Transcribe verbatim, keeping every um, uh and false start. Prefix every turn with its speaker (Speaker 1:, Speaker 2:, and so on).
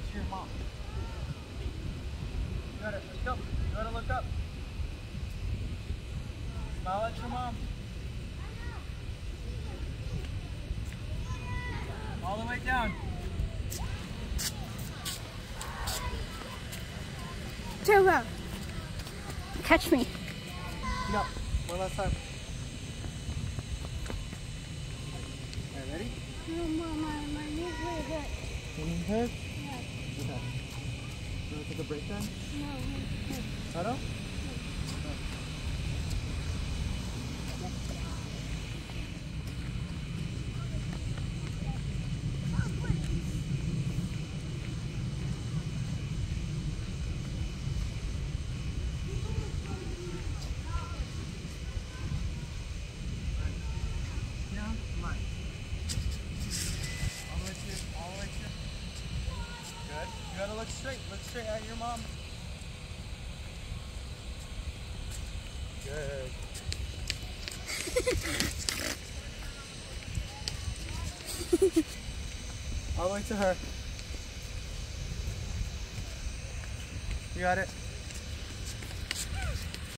Speaker 1: to your mom. You gotta look up. You gotta look up. Smile at your mom. All the way down.
Speaker 2: Turn around. Catch me.
Speaker 1: No, one last time. Okay, ready?
Speaker 2: No, Mom, my, my knees really hurt.
Speaker 1: Your knee hurt?
Speaker 2: Yeah.
Speaker 1: Okay. You want to take a break then?
Speaker 2: No, no, no.
Speaker 1: Shadow? You gotta look straight. Look straight at your mom. Good. All the way to her. You got it.